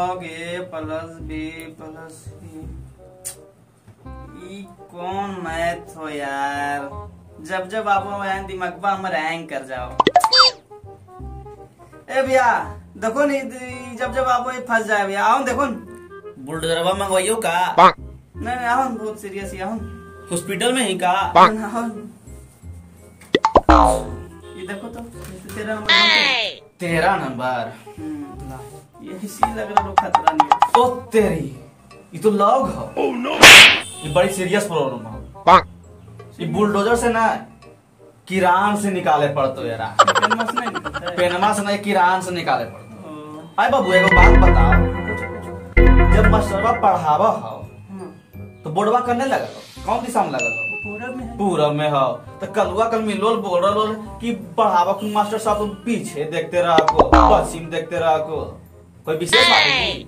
log a plus B plus C. कौन math हो यार, जब जब आप दिमागबा हम रैंक कर जाओ। ए भैया देखो नहीं, जब जब आप फंस जाए भैया, आओ देखो बुलडोजरवा मंगवाइयो का? नहीं आओ, बहुत सीरियस ही आओ, हॉस्पिटल में ही का? ये देखो तो 13 नंबर ये इसी लग रहा खतरा नहीं। ओ तेरी, ये तो लॉग है। oh, no. ये बड़ी सीरियस प्रॉब्लम है। ये बुलडोजर से ना किरान से निकाले पड़तो यार। पेनमा से नहीं, किरान से निकाले पड़तो। अरे बाबू एगो बात बताओ, जब मास्टरवा पढ़ावा हो तो बोर्डवा करने लगा कौन दिशा में लगा? पूरब में हो तो कलुआ कल मिलोल बोल रहा कि पढ़ावा को मास्टर साहब तुम पीछे देखते रहा को, पश्चिम देखते रहा को, कोई विशेष बात नहीं।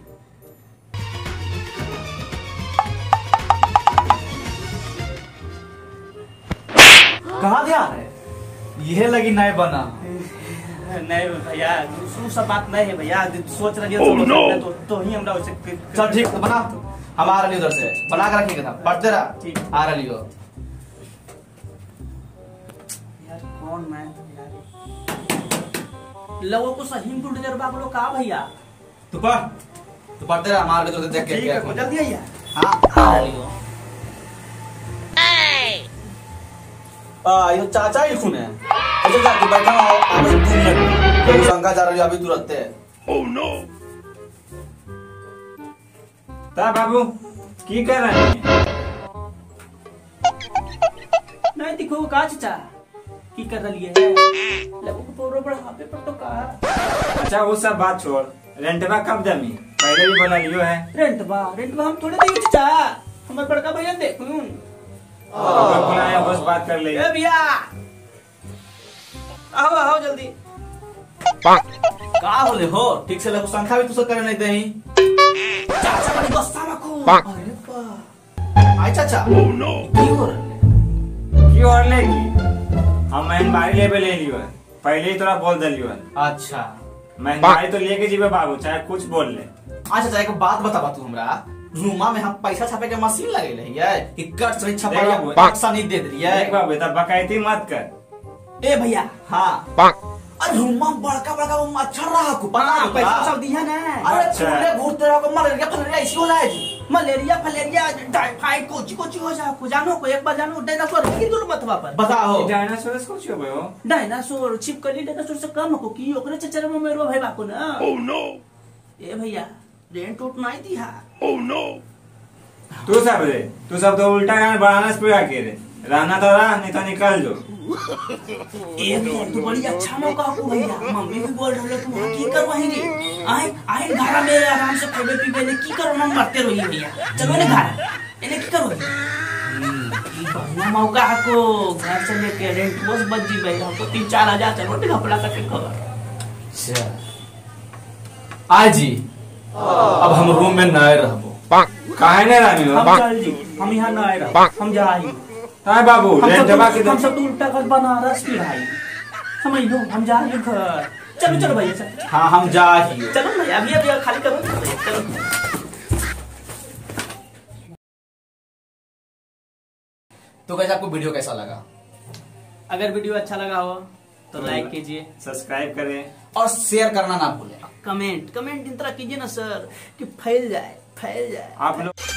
कहाँ ध्यान है? यह लगी नए बना नहीं भैया, दूसरों सब बात नहीं है भैया, सोच रही है oh, no. तो ही हमरा चल ठीक बना, हमारा लिए उधर से बना कर रखिएगा था, पढ़ते रहा ठीक आ रहा लियो यार। कौन मैं लोगों को सही बुलडोजर बाबू लोग का भैया, तू पढ़ते रहा, हमारे लिए देख के जल्दी आइए। हाँ आ रहा लियो। ये चाचा ही खून है। अच्छा जाके बैठा हो, अभी 2 मिनट तो शंका जा रही है अभी तुरंत है। Oh no. ता बाबू की कर रहे हैं? नहीं दिखो का चाचा की कर रही है, लोगों को पूरा बढ़ापे पर तो कहा। अच्छा वो सब बात छोड़, रेंटवा कब जमी? पहले भी बोला लियो है। रेंटवा हम थोड़े देंगे चाचा, हमारे बड़का भैया देखूं। बस बात कर ले भैया, आओ आओ जल्दी। का होले हो? ठीक से लगो संख्या भी तुसे करे नहीं देही। चाचा बड़ी गुस्सा में को। अरे बा आई चाचा। Oh no. की और लेगी हम महंगाई लेवे ले लियो है, पहले ही तोरा बोल दलियो है। अच्छा महंगाई तो लेके जीवे बाबू, चाहे कुछ बोल ले। अच्छा चाचा एक बात बताबा तू हमरा, रूमा में हम पैसा छापे के मशीन लगे रही है कि कट से छपा पैसा नहीं दे रही है। देख बाबू तब बकायती मत कर। ए भैया हाँ अरे रूमा बड़का बड़का वो मच्छर रहा को पता पैसा सब दिया ना। अरे छुले घूरते रहो को मलेरिया फलेरिया इसी हो जाए जी। मलेरिया फलेरिया टाइफाइड कुछ हो जा को जानो को एक बार जानो डायनासोर की दूर मतवा पर बताओ। डायनासोर कुछ हो गयो? डायनासोर छिपकली डायनासोर से कम हो की ओकरे चचरा में मेरो भाई बाको ना। Oh no. ए भैया रेंट उठ नहीं दिया। Oh no. तू सब तो उल्टा गाना बढ़ाना पे आके रे, रहना तो रहा नहीं तो निकल जो। एक तो बड़ी अच्छा मौका हो भैया, मम्मी भी बोल रहे तू की कर वही रे, आए घर में आराम से खाबे पीबे ने की करो, हम मरते रहिए भैया, चलो ने घर इने की करो। बढ़िया मौका को घर से लेके रेंट बस बच जी भाई, हमको 3-4 हजार चलो ने कपड़ा का खबर। अच्छा आज जी अब हम रूम में नए रहबो। काहे ने रानी हो? हम चल जी, हम यहाँ ना आए रहा, हम जा आई। हां बाबू रेंटवा के हम सब उल्टा कर बनारस की भाई, समझ लो हम जा रहे घर। चलो चलो भैया चलो। हाँ हम जा ही। चलो भैया अभी खाली करो चलो। तो कैसे आपको वीडियो कैसा लगा? अगर वीडियो अच्छा लगा हो तो लाइक कीजिए, सब्सक्राइब करें और शेयर करना ना भूलें। कमेंट इस तरह कीजिए ना सर कि फैल जाए आप लोग।